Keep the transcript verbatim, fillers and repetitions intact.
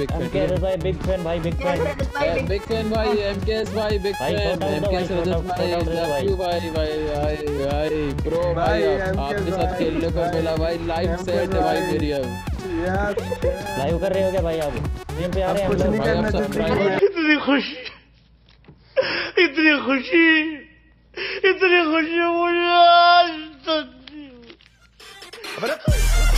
Big fan. MKS भाई big fan भाई big fan big fan भाई एमकेएस भाई बिग फैन एमकेएस रजत भाई लव यू भाई भाई भाई भाई ब्रो भाई आपके साथ खेलने को मिला भाई लाइव सेट है भाई मेरी अब यार लाइव कर रहे हो क्या भाई आप स्ट्रीम पे आ रहे हैं हम लोग भाई आप सब्सक्राइब इतनी खुशी इतनी खुशी इतनी खुशी मुझे आज तक